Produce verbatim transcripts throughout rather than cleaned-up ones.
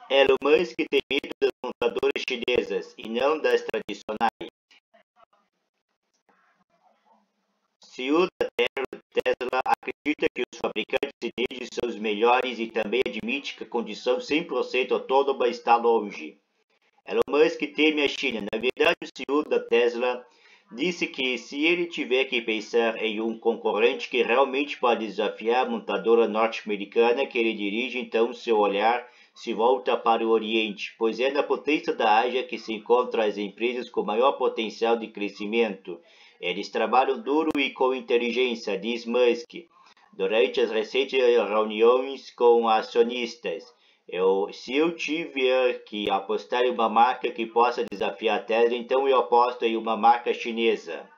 Elon Musk tem medo das montadoras chinesas e não das tradicionais. C E O da Tesla acredita que os fabricantes chineses são os melhores e também admite que a condição cem por cento autônoma está longe. Elon Musk teme a China. Na verdade, o C E O da Tesla disse que se ele tiver que pensar em um concorrente que realmente pode desafiar a montadora norte-americana que ele dirige, então seu olhar se volta para o Oriente, pois é na potência da Ásia que se encontram as empresas com maior potencial de crescimento. Eles trabalham duro e com inteligência, diz Musk, durante as recentes reuniões com acionistas. Eu, se eu tiver que apostar em uma marca que possa desafiar a Tesla, então eu aposto em uma marca chinesa.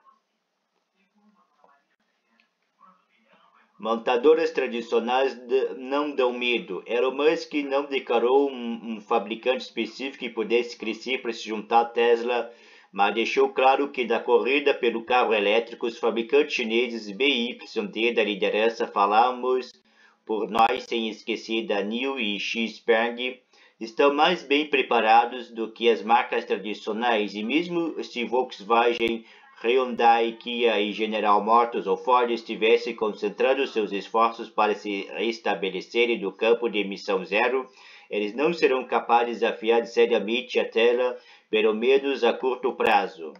Montadoras tradicionais não dão medo. Elon Musk não declarou um, um fabricante específico que pudesse crescer para se juntar à Tesla, mas deixou claro que da corrida pelo carro elétrico, os fabricantes chineses B Y D da liderança, falamos por nós sem esquecer da NIO e Xpeng, estão mais bem preparados do que as marcas tradicionais, e mesmo se Volkswagen, Hyundai, Kia e General Motors ou Ford estivessem concentrando seus esforços para se restabelecerem do campo de emissão zero, eles não serão capazes de desafiar seriamente a Tesla, pelo menos a curto prazo.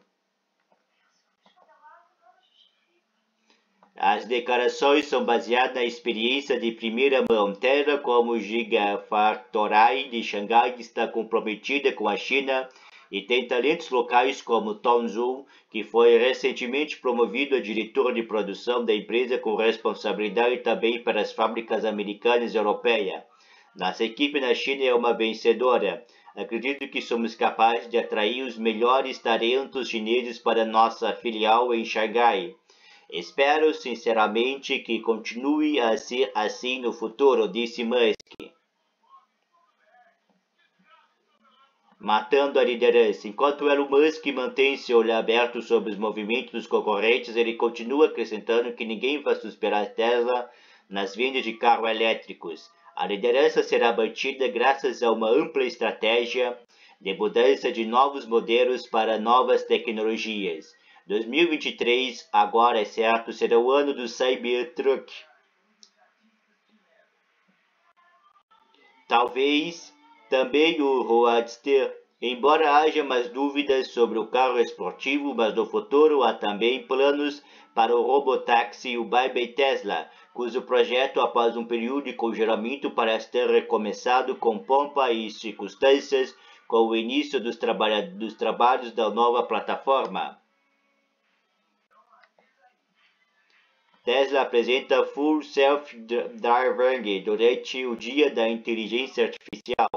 As declarações são baseadas na experiência de primeira mão. Tesla, como Gigafactory de Xangai, está comprometida com a China e tem talentos locais como Tom Zhu, que foi recentemente promovido a diretor de produção da empresa com responsabilidade também para as fábricas americanas e europeias. Nossa equipe na China é uma vencedora. Acredito que somos capazes de atrair os melhores talentos chineses para nossa filial em Xangai. Espero sinceramente que continue a ser assim no futuro, disse Musk. Matando a liderança. Enquanto Elon Musk mantém seu olhar aberto sobre os movimentos dos concorrentes, ele continua acrescentando que ninguém vai superar a Tesla nas vendas de carros elétricos. A liderança será mantida graças a uma ampla estratégia de mudança de novos modelos para novas tecnologias. dois mil e vinte e três, agora é certo, será o ano do Cybertruck. Talvez também o Roadster. Embora haja mais dúvidas sobre o carro esportivo, mas no futuro há também planos para o robotáxi e o Baby Tesla, cujo projeto, após um período de congelamento, parece ter recomeçado com pompa e circunstâncias com o início dos, trabalha dos trabalhos da nova plataforma. Tesla apresenta Full Self-Driving durante o Dia da Inteligência Artificial.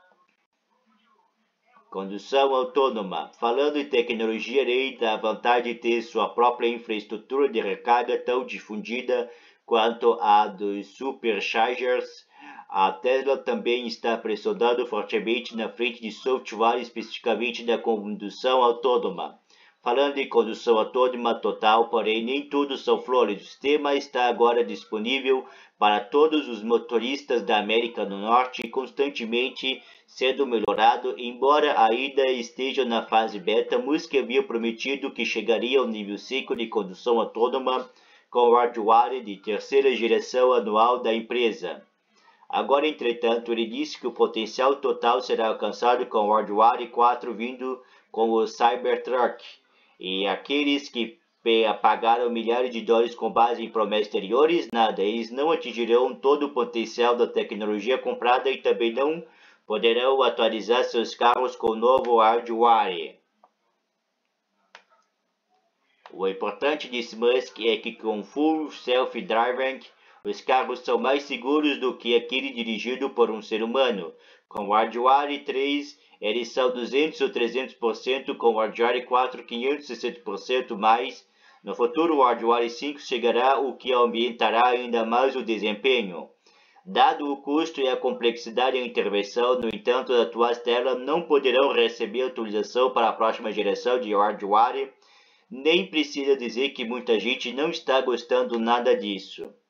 Condução autônoma. Falando em tecnologia, além da vantagem de ter sua própria infraestrutura de recarga tão difundida quanto a dos superchargers, a Tesla também está pressionando fortemente na frente de software, especificamente da condução autônoma. Falando em condução autônoma total, porém nem tudo são flores. O sistema está agora disponível para todos os motoristas da América do Norte e constantemente sendo melhorado. Embora ainda esteja na fase beta, Musk havia prometido que chegaria ao nível cinco de condução autônoma com o hardware de terceira geração anual da empresa. Agora, entretanto, ele disse que o potencial total será alcançado com o hardware quatro vindo com o Cybertruck. E aqueles que pagaram milhares de dólares com base em promessas anteriores, nada, eles não atingirão todo o potencial da tecnologia comprada e também não poderão atualizar seus carros com o novo hardware. O importante, disse Musk, é que com Full Self-Driving, os carros são mais seguros do que aquele dirigido por um ser humano. Com o hardware três, eles são duzentos ou trezentos por cento, com o hardware quatro, quinhentos e sessenta por cento mais. No futuro, o hardware cinco chegará, o que aumentará ainda mais o desempenho. Dado o custo e a complexidade da intervenção, no entanto, as atuais telas não poderão receber atualização para a próxima geração de hardware. Nem precisa dizer que muita gente não está gostando nada disso.